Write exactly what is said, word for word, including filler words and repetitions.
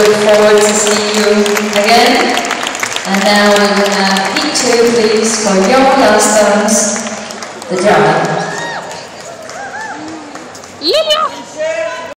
look forward to seeing you again. And now we will have P two, please, for your last dance, the drama. Yeah.